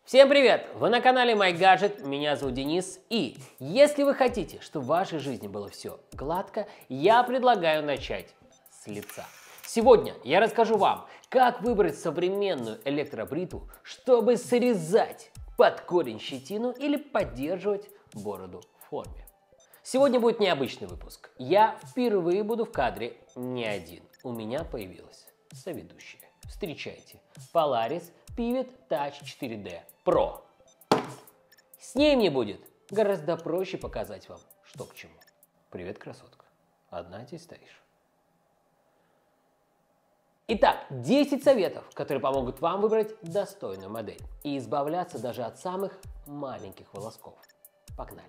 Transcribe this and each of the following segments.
Всем привет! Вы на канале MyGadget, меня зовут Денис, и если вы хотите, чтобы в вашей жизни было все гладко, я предлагаю начать с лица. Сегодня я расскажу вам, как выбрать современную электробритву, чтобы срезать под корень щетину или поддерживать бороду в форме. Сегодня будет необычный выпуск. Я впервые буду в кадре не один. У меня появилась соведущая. Встречайте, Polaris Pivot Touch 4D Pro. С ней мне будет гораздо проще показать вам, что к чему. Привет, красотка. Одна здесь стоишь. Итак, 10 советов, которые помогут вам выбрать достойную модель и избавляться даже от самых маленьких волосков. Погнали.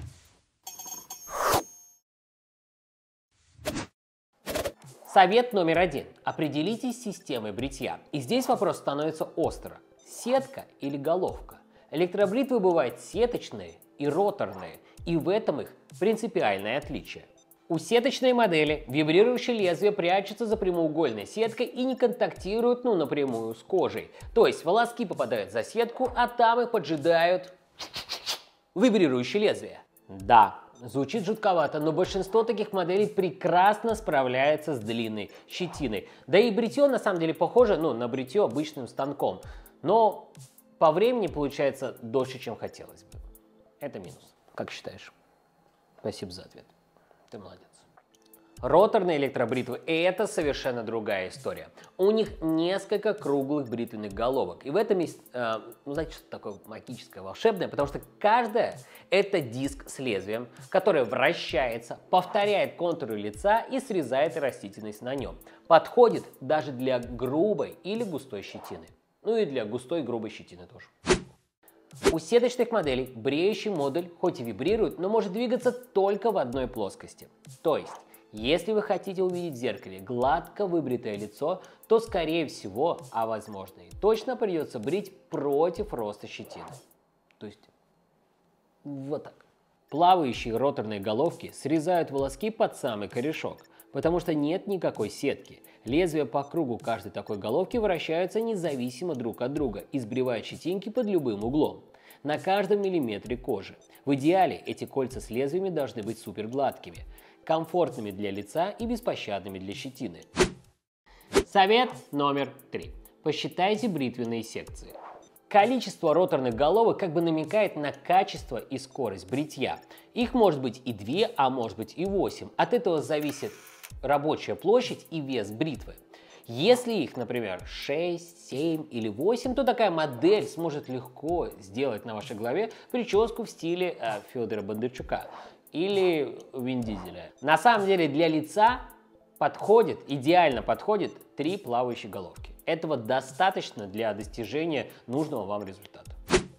Совет номер 1. Определитесь с системой бритья. И здесь вопрос становится остро. Сетка или головка? Электробритвы бывают сеточные и роторные, и в этом их принципиальное отличие. У сеточной модели вибрирующее лезвие прячется за прямоугольной сеткой и не контактирует напрямую с кожей. То есть волоски попадают за сетку, а там их поджидают вибрирующее лезвие. Да, звучит жутковато, но большинство таких моделей прекрасно справляется с длинной щетиной. Да и бритье на самом деле похоже на бритье обычным станком. Но по времени получается дольше, чем хотелось бы. Это минус. Как считаешь? Спасибо за ответ. Ты молодец. Роторные электробритвы – это совершенно другая история. У них несколько круглых бритвенных головок. И в этом есть, знаете, что такое магическое, волшебное? Потому что каждая – это диск с лезвием, которое вращается, повторяет контуры лица и срезает растительность на нем. Подходит даже для грубой или густой щетины. Ну и для густой и грубой щетины тоже. У сеточных моделей бреющий модуль хоть и вибрирует, но может двигаться только в одной плоскости. То есть, если вы хотите увидеть в зеркале гладко выбритое лицо, то скорее всего, а возможно и точно придется брить против роста щетины. То есть, вот так. Плавающие роторные головки срезают волоски под самый корешок, потому что нет никакой сетки. Лезвия по кругу каждой такой головки вращаются независимо друг от друга и сбривают щетинки под любым углом. На каждом миллиметре кожи. В идеале эти кольца с лезвиями должны быть супер гладкими, комфортными для лица и беспощадными для щетины. Совет номер 3. Посчитайте бритвенные секции. Количество роторных головок как бы намекает на качество и скорость бритья. Их может быть и 2, а может быть и 8. От этого зависит рабочая площадь и вес бритвы. Если их, например, 6, 7 или 8, то такая модель сможет легко сделать на вашей голове прическу в стиле Федора Бондарчука или Вин Дизеля. На самом деле для лица идеально подходит 3 плавающие головки. Этого достаточно для достижения нужного вам результата.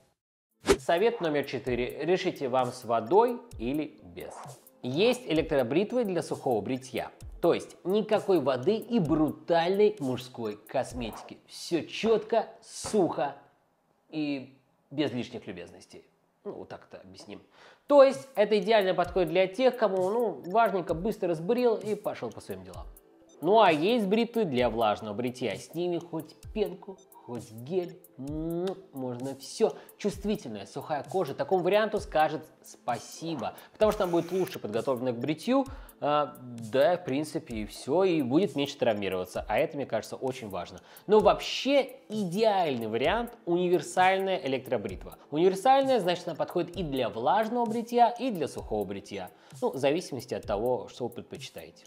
Совет номер 4. Решите, вам с водой или без. Есть электробритвы для сухого бритья. То есть никакой воды и брутальной мужской косметики. Все четко, сухо и без лишних любезностей. Вот так-то объясним. То есть это идеально подходит для тех, кому важненько быстро сбрил и пошел по своим делам. Ну а есть бритвы для влажного бритья. С ними хоть пенку, хоть гель, можно все. Чувствительная, сухая кожа такому варианту скажет спасибо, потому что она будет лучше подготовлена к бритью, да, в принципе, и все, и будет меньше травмироваться, а это, мне кажется, очень важно. Но вообще идеальный вариант – универсальная электробритва. Универсальная, значит, она подходит и для влажного бритья, и для сухого бритья, в зависимости от того, что вы предпочитаете.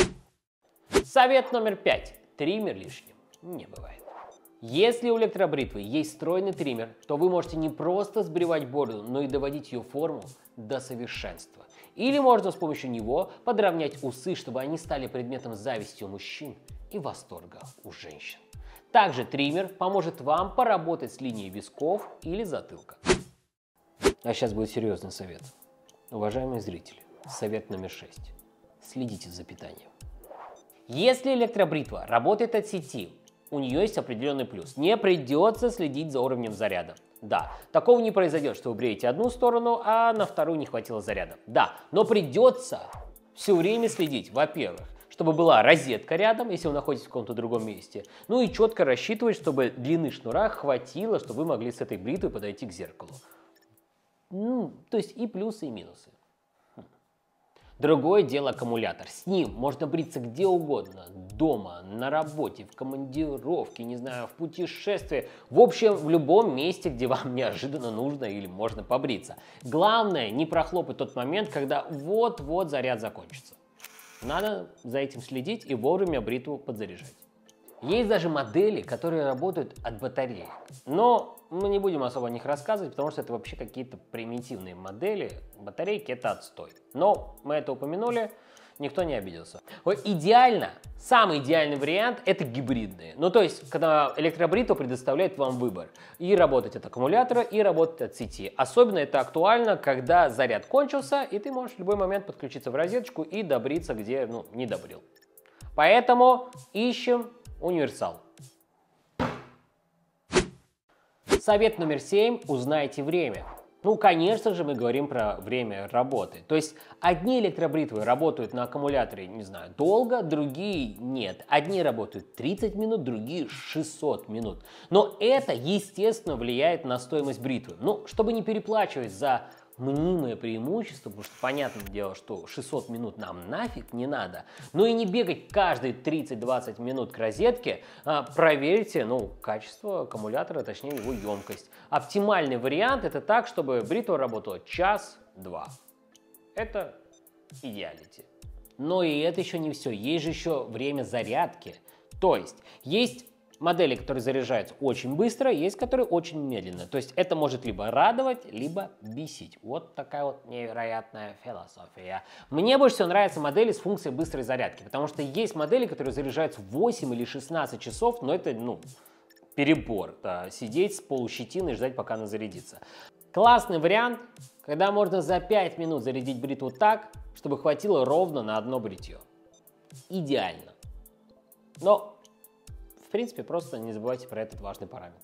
Совет номер 5. Триммер лишним не бывает. Если у электробритвы есть встроенный триммер, то вы можете не просто сбривать бороду, но и доводить ее форму до совершенства. Или можно с помощью него подровнять усы, чтобы они стали предметом зависти у мужчин и восторга у женщин. Также триммер поможет вам поработать с линией висков или затылка. А сейчас будет серьезный совет. Уважаемые зрители, совет номер 6. Следите за питанием. Если электробритва работает от сети, у нее есть определенный плюс. Не придется следить за уровнем заряда. Да, такого не произойдет, что вы бреете одну сторону, а на вторую не хватило заряда. Да, но придется все время следить, во-первых, чтобы была розетка рядом, если вы находитесь в каком-то другом месте. Ну и четко рассчитывать, чтобы длины шнура хватило, чтобы вы могли с этой бритвой подойти к зеркалу. То есть и плюсы, и минусы. Другое дело аккумулятор. С ним можно бриться где угодно. Дома, на работе, в командировке, не знаю, в путешествии. В общем, в любом месте, где вам неожиданно нужно или можно побриться. Главное, не прохлопать тот момент, когда вот-вот заряд закончится. Надо за этим следить и вовремя бритву подзаряжать. Есть даже модели, которые работают от батареек. Но мы не будем особо о них рассказывать, потому что это вообще какие-то примитивные модели. Батарейки — это отстой. Но мы это упомянули, никто не обиделся. Идеально, самый идеальный вариант — это гибридные. Ну, то есть, когда электробритва предоставляет вам выбор. И работать от аккумулятора, и работать от сети. Особенно это актуально, когда заряд кончился, и ты можешь в любой момент подключиться в розеточку и добриться, где, не добрил. Поэтому ищем универсал. Совет номер 7. Узнайте время. Конечно же, мы говорим про время работы. То есть одни электробритвы работают на аккумуляторе, не знаю, долго, другие нет. Одни работают 30 минут, другие 600 минут. Но это, естественно, влияет на стоимость бритвы. Чтобы не переплачивать за мнимое преимущество, потому что понятное дело, что 600 минут нам нафиг не надо, но и не бегать каждые 30-20 минут к розетке, проверьте, качество аккумулятора, точнее его емкость. Оптимальный вариант — это так, чтобы бритва работала час-два. Это идеалити. Но и это еще не все, есть же еще время зарядки. То есть модели, которые заряжаются очень быстро, есть, которые очень медленно. То есть это может либо радовать, либо бесить. Вот такая вот невероятная философия. Мне больше всего нравятся модели с функцией быстрой зарядки, потому что есть модели, которые заряжаются в 8 или 16 часов, но это, перебор. Да, сидеть с полущетиной и ждать, пока она зарядится. Классный вариант, когда можно за 5 минут зарядить бритву так, чтобы хватило ровно на одно бритье. Идеально. Но в принципе, просто не забывайте про этот важный параметр.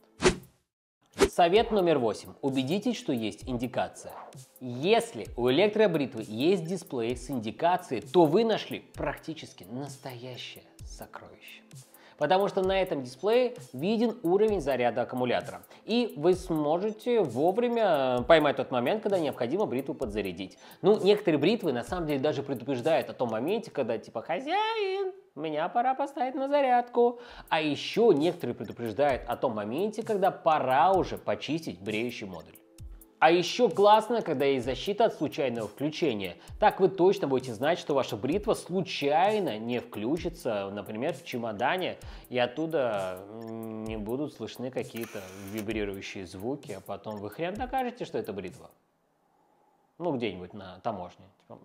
Совет номер 8. Убедитесь, что есть индикация. Если у электробритвы есть дисплей с индикацией, то вы нашли практически настоящее сокровище. Потому что на этом дисплее виден уровень заряда аккумулятора. И вы сможете вовремя поймать тот момент, когда необходимо бритву подзарядить. Некоторые бритвы на самом деле даже предупреждают о том моменте, когда типа «Хозяин, меня пора поставить на зарядку». А еще некоторые предупреждают о том моменте, когда пора уже почистить бреющий модуль. А еще классно, когда есть защита от случайного включения. Так вы точно будете знать, что ваша бритва случайно не включится, например, в чемодане, и оттуда не будут слышны какие-то вибрирующие звуки, а потом вы хрен докажете, что это бритва. Где-нибудь на таможне.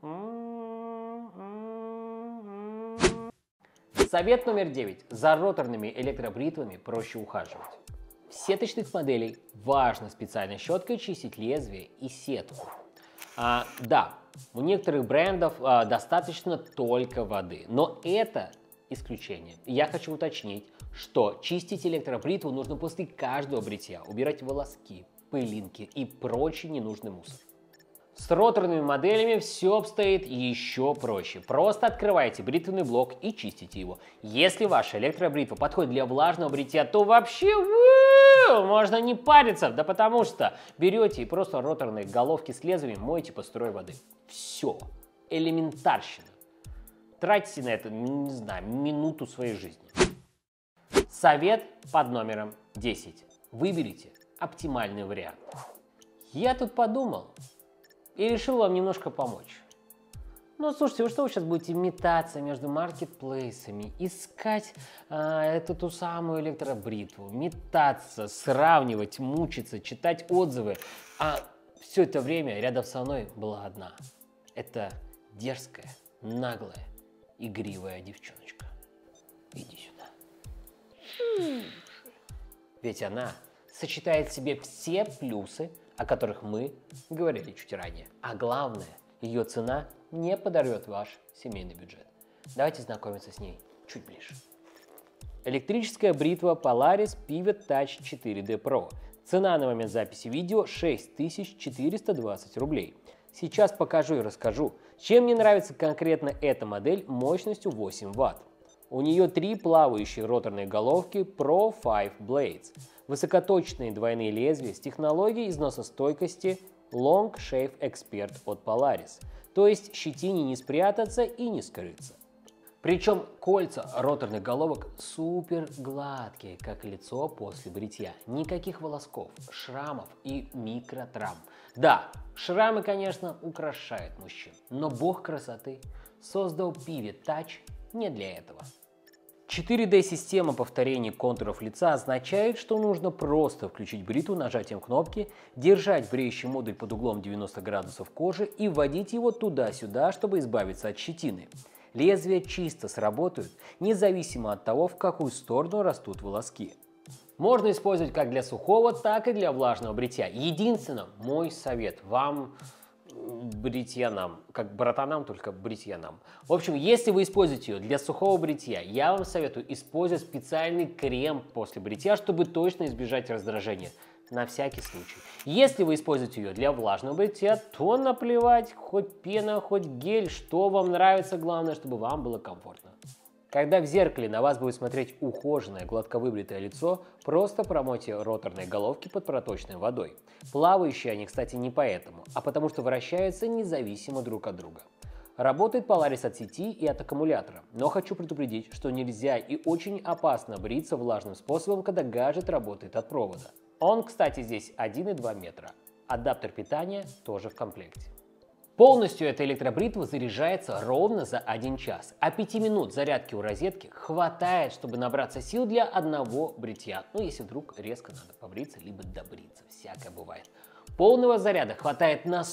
Совет номер 9. За роторными электробритвами проще ухаживать. В сеточных моделей важно специальной щеткой чистить лезвие и сетку. Да, у некоторых брендов достаточно только воды, но это исключение. Я хочу уточнить, что чистить электробритву нужно после каждого бритья, убирать волоски, пылинки и прочий ненужный мусор. С роторными моделями все обстоит еще проще. Просто открывайте бритвенный блок и чистите его. Если ваша электробритва подходит для влажного бритья, то вообще можно не париться. Да потому что берете и просто роторные головки с лезвием моете под струей воды. Все. Элементарщина. Тратите на это, не знаю, минуту своей жизни. Совет под номером 10. Выберите оптимальный вариант. Я тут подумал и решил вам немножко помочь. Слушайте, вы что, вы сейчас будете метаться между маркетплейсами, искать ту самую электробритву, метаться, сравнивать, мучиться, читать отзывы. А все это время рядом со мной была одна. Это дерзкая, наглая, игривая девчоночка. Иди сюда. Ведь она сочетает в себе все плюсы, о которых мы говорили чуть ранее. А главное, ее цена не подорвет ваш семейный бюджет. Давайте знакомиться с ней чуть ближе. Электрическая бритва Polaris Pivot Touch 4D Pro. Цена на момент записи видео 6420 рублей. Сейчас покажу и расскажу, Чем мне нравится конкретно эта модель мощностью 8 Вт? У нее 3 плавающие роторные головки Pro 5 Blades, высокоточные двойные лезвия с технологией износостойкости Long Shave Expert от Polaris, то есть щетине не спрятаться и не скрыться. Причем кольца роторных головок супер гладкие, как лицо после бритья. Никаких волосков, шрамов и микротравм. Да, шрамы, конечно, украшают мужчин, но бог красоты создал Pivot Touch не для этого. 4D-система повторения контуров лица означает, что нужно просто включить бритву нажатием кнопки, держать бреющий модуль под углом 90 градусов кожи и вводить его туда-сюда, чтобы избавиться от щетины. Лезвия чисто сработают, независимо от того, в какую сторону растут волоски. Можно использовать как для сухого, так и для влажного бритья. Единственное, мой совет вам, бритья нам, как братанам, только бритья нам. В общем, если вы используете ее для сухого бритья, я вам советую использовать специальный крем после бритья, чтобы точно избежать раздражения. На всякий случай. Если вы используете ее для влажного бритья, то наплевать, хоть пена, хоть гель, что вам нравится, главное, чтобы вам было комфортно. Когда в зеркале на вас будет смотреть ухоженное, гладко выбритое лицо, просто промойте роторные головки под проточной водой. Плавающие они, кстати, не поэтому, а потому что вращаются независимо друг от друга. Работает Polaris от сети и от аккумулятора, но хочу предупредить, что нельзя и очень опасно бриться влажным способом, когда гаджет работает от провода. Он, кстати, здесь 1,2 метра. Адаптер питания тоже в комплекте. Полностью эта электробритва заряжается ровно за 1 час, а 5 минут зарядки у розетки хватает, чтобы набраться сил для одного бритья. Ну, если вдруг резко надо побриться, либо добриться, всякое бывает. Полного заряда хватает на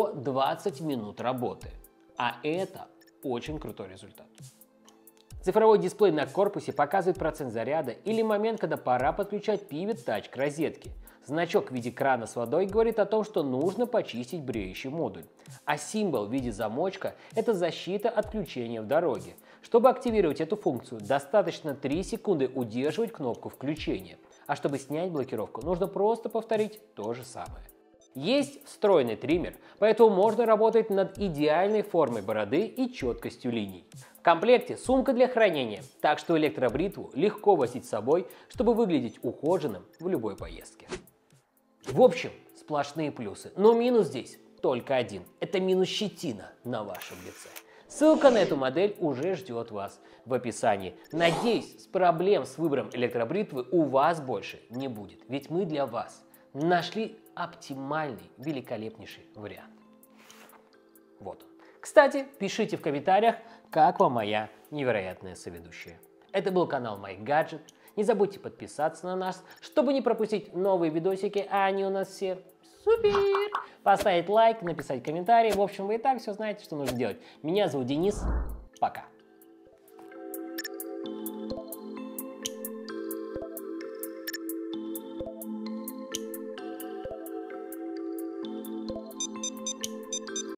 120 минут работы, а это очень крутой результат. Цифровой дисплей на корпусе показывает процент заряда или момент, когда пора подключать Pivot Touch к розетке. Значок в виде крана с водой говорит о том, что нужно почистить бреющий модуль. А символ в виде замочка – это защита от включения в дороге. Чтобы активировать эту функцию, достаточно 3 секунды удерживать кнопку включения. А чтобы снять блокировку, нужно просто повторить то же самое. Есть встроенный триммер, поэтому можно работать над идеальной формой бороды и четкостью линий. В комплекте сумка для хранения, так что электробритву легко возить с собой, чтобы выглядеть ухоженным в любой поездке. В общем, сплошные плюсы, но минус здесь только один – это минус щетина на вашем лице. Ссылка на эту модель уже ждет вас в описании. Надеюсь, проблем с выбором электробритвы у вас больше не будет, ведь мы для вас нашли оптимальный, великолепнейший вариант. Вот он. Кстати, пишите в комментариях, как вам моя невероятная соведущая. Это был канал MyGadget. Не забудьте подписаться на нас, чтобы не пропустить новые видосики, а они у нас все супер! Поставить лайк, написать комментарий. В общем, вы и так все знаете, что нужно делать. Меня зовут Денис. Пока.